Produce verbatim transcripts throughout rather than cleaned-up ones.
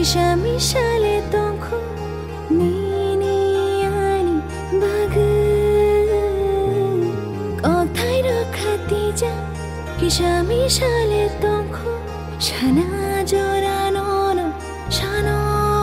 Kisha mishale tonko nini ani bagu Kothai rakhatija Kisha mishale tonko Shana jora nono shano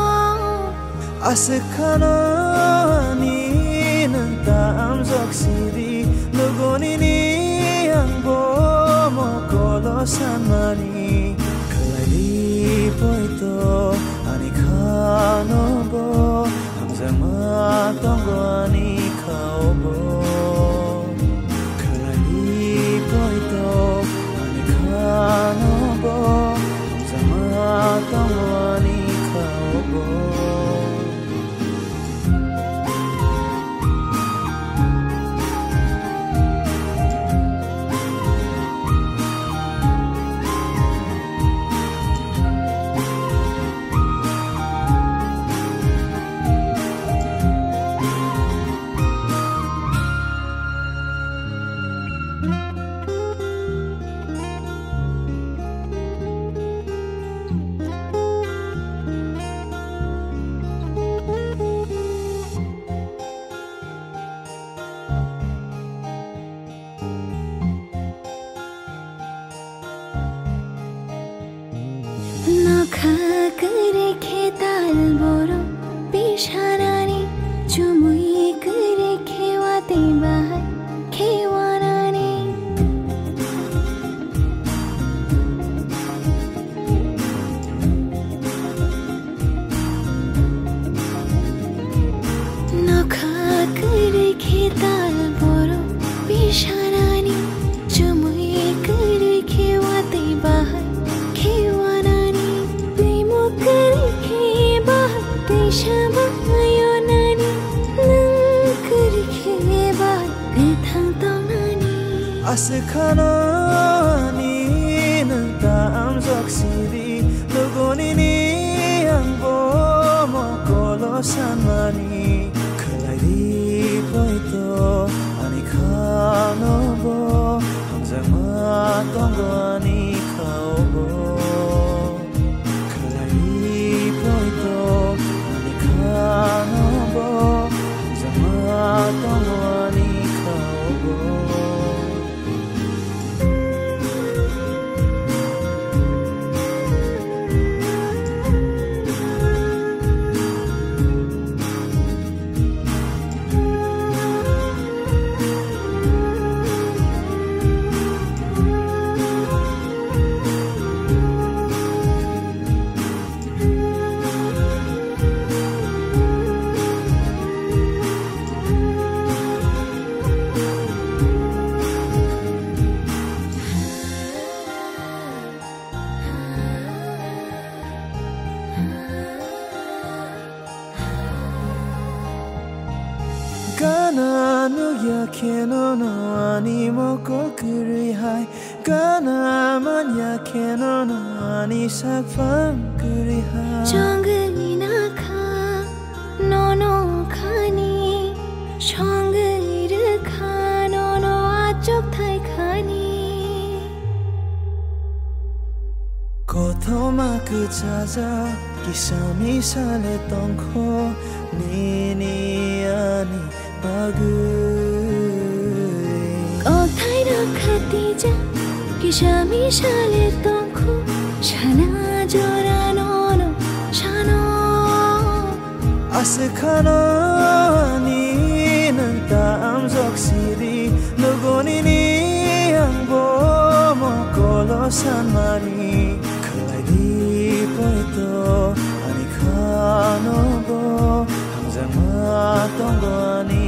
Asekana ni nanta amzoksiri Lugoni ni angbo mokolo sanmani Kalai poito ani khano bo Hamzama tongo ani khaobo Kalai poito ani khano bo Hamzama tongo ani khaobo Kare khetal boro pisharani chumui kare khewate bahar khewanani nakha kare khetal boro pisharani chumui kare khewate bahar khewanani Asekana ni nanta amzoksiri Lugoni ni angbo mokolo sanmani Kalai poito ani khano bo Hamzama tongo ani khaobo Kalai poito ani khano bo Hamzama tongo ani khaobo Gana no yakeno no ani moko kuri hai Gana man yakeno no ani sakfam kuri hai Chongi na kha no no khani Chongi ra kha no no achok thai khani Kothoma kuchaza kisami sale tongko nini ani bagu Kothai rakhatija Kisha mishale tonko Shana jora nono shano Asekana ni nanta amzoksiri Lugoni ni angbo mokolo sanmani Kalai poito ani khano bo Hamzama tongo ani